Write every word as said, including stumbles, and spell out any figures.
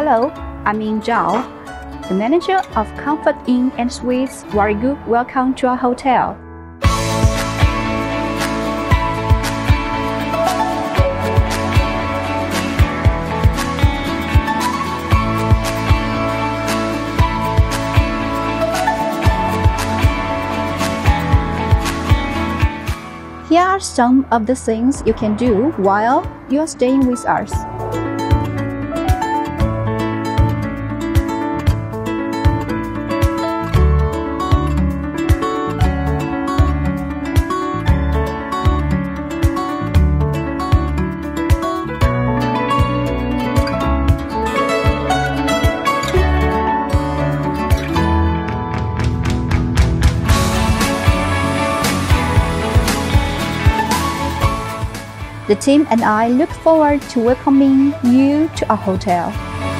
Hello, I'm Min Zhao, the manager of Comfort Inn and Suites Warragul. Welcome to our hotel. Here are some of the things you can do while you are staying with us. The team and I look forward to welcoming you to our hotel.